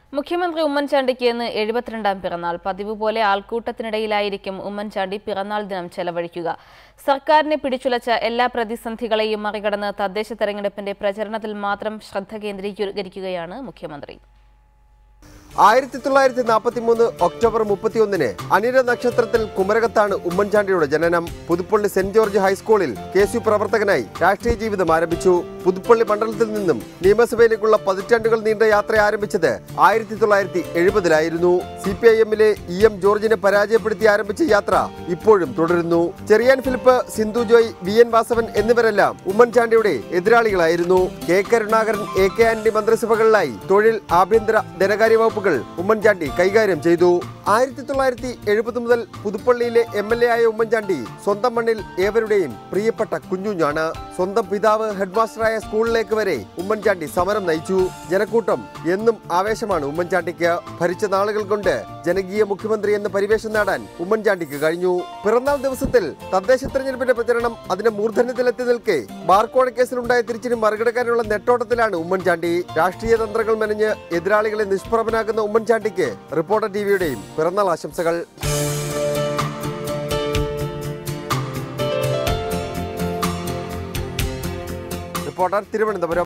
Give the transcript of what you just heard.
മുഖ്യമന്ത്രി ഉമ്മൻചാണ്ടിക്ക് ഇന്ന് 72ാം പിറന്നാൾ. പതിവ് പോലെ ആൾക്കൂട്ടത്തിനിടയിലായിരിക്കും ഉമ്മൻചാണ്ടി പിറന്നാൾ ദിനം ചെലവഴിക്കുക. സർക്കാരിനെ പിടിച്ചുലച്ച എല്ലാ പ്രതിസന്ധികളെയും മറികടന്ന് തദ്ദേശ തെരഞ്ഞെടുപ്പിന്റെ പ്രചരണത്തിൽ മാത്രം ശ്രദ്ധ കേന്ദ്രീകരിക്കുകയാണ് മുഖ്യമന്ത്രി. 1943 ഒക്ടോബർ 31 അനിര നക്ഷത്രത്തിൽ കുമരകത്താണ് ഉമ്മൻചാണ്ടിയുടെ ജനനം. പുതുപ്പള്ളി സെന്റ് ജോർജ് ഹൈസ്കൂളിൽ KSU പ്രവർത്തകനായി രാഷ്ട്രീയ ജീവിതം ആരംഭിച്ചു. പുതുപ്പള്ളി മണ്ഡലത്തിൽ നിന്നും നിയമസഭയിലേക്കുള്ള പതിറ്റാണ്ടുകൾ നീണ്ട യാത്ര ആരംഭിച്ചത് 1970-ലായിരുന്നു. CPIM-ലെ EM ജോർജിനെ പരാജയപ്പെടുത്തി ആരംഭിച്ച യാത്ര ഇപ്പോഴും തുടരുന്നു. ചെറിയാൻ ഫിലിപ്പ്, സിന്ധു ജോയ്, VN വാസവൻ എന്നിവരെല്ലാം ഉമ്മൻചാണ്ടിയുടെ എതിരാളികളായിരുന്നു. K കരുണാകരൻ, AK ആന്റണി മന്ത്രിസഭകളിലായി തൊഴിൽ, ആഭ്യന്തര, ധനകാര്യ വകുപ്പുകൾ ഉമ്മൻചാണ്ടി കൈകാര്യം ചെയ്തു. 1970 മുതൽ പുതുപ്പള്ളിയിലെ MLA ആയ ഉമ്മൻചാണ്ടി സ്വന്തം മണ്ണിൽ ഏവരുടെയും പ്രിയപ്പെട്ട കുഞ്ഞുഞ്ഞാണ്. സ്വന്തം പിതാവ് ഹെഡ്മാസ്റ്ററായ സ്കൂളിലേക്ക് വരെ ഉമ്മൻചാണ്ടി സമരം നയിച്ചു. ജനക്കൂട്ടം എന്നും ആവേശമാണ് ഉമ്മൻചാണ്ടിക്ക്. ഭരിച്ച നാളുകൾ കൊണ്ട് ജനകീയ മുഖ്യമന്ത്രി എന്ന പരിവേഷം നേടാൻ ഉമ്മൻചാണ്ടിക്ക് കഴിഞ്ഞു. പിറന്നാൾ ദിവസത്തിൽ തദ്ദേശ തെരഞ്ഞെടുപ്പിന്റെ പ്രചരണം അതിന്റെ മൂർധന്യത്തിലെത്തി നിൽക്കെ ബാർക്കോഴ കേസിലുണ്ടായ തിരിച്ചിന് മറികടക്കാനുള്ള നെട്ടോട്ടത്തിലാണ് ഉമ്മൻചാണ്ടി. രാഷ്ട്രീയ തന്ത്രങ്ങൾ മെനഞ്ഞ് എതിരാളികളെ നിഷ്പ്രഭനാക്കുന്ന ഉമ്മൻചാണ്ടിക്ക് റിപ്പോർട്ടർ TVയുടെയും പിറന്നാൾ ആശംസകൾ. റിപ്പോർട്ടർ, തിരുവനന്തപുരം.